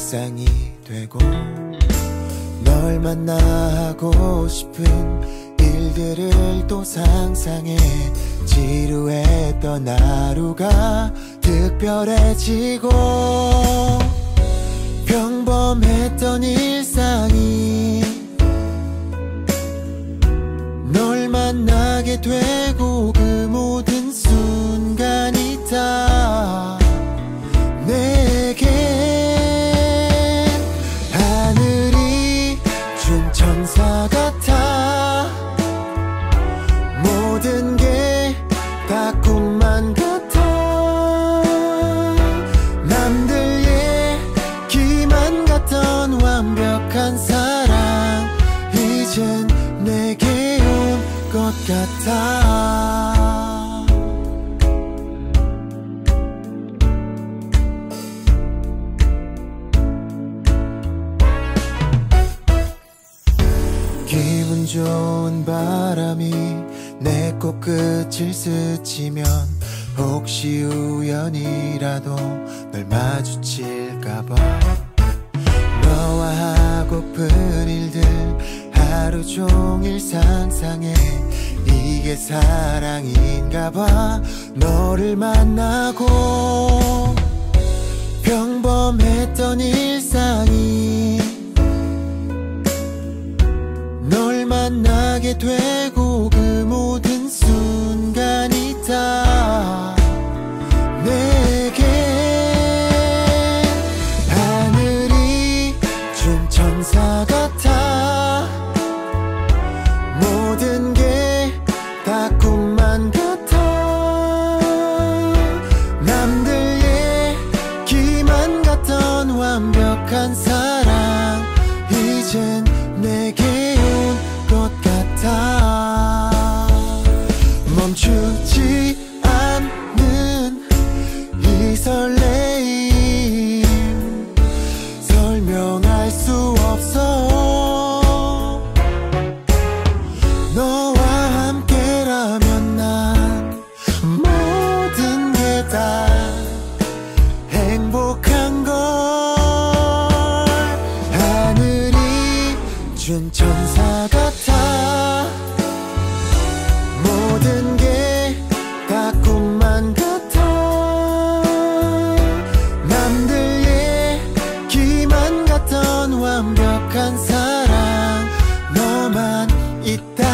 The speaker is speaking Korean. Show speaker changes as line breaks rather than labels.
일상이 되고 널 만나고 싶은 일들을 또 상상해 지루했던 하루가 특별해지고 평범했던 일상이 널 만나게 되고 그 모든 순간이 다 내겐 하늘이 준 천사 같아. 모든 게 다 꿈만 같아. 남들 얘기만 같던 완벽한 사랑 이젠 내게 온 것 같아. 기분 좋은 바람이 내 코끝을 스치면 혹시 우연이라도 널 마주칠까봐 너와 하고픈 일들 하루 종일 상상해. 이게 사랑인가봐. 너를 만나고 평범했던 일상이 널 만나게 되고 그 모든 순간이 다 내겐 하늘이 준 천사 같아. 모든 게 다 꿈만 같아. 남들 얘기만 같던 완벽한 사랑 이젠 내게 온 것 같아. 멈추지 않는 이 설레임 설명할 수 없어. 너와 함께라면 난 모든 게 다 행복한 걸. 하늘이 준 천사 같아. 모든 게 다 꿈만 같아. 남들 얘기만 같던 완벽한 사랑 너만 있다.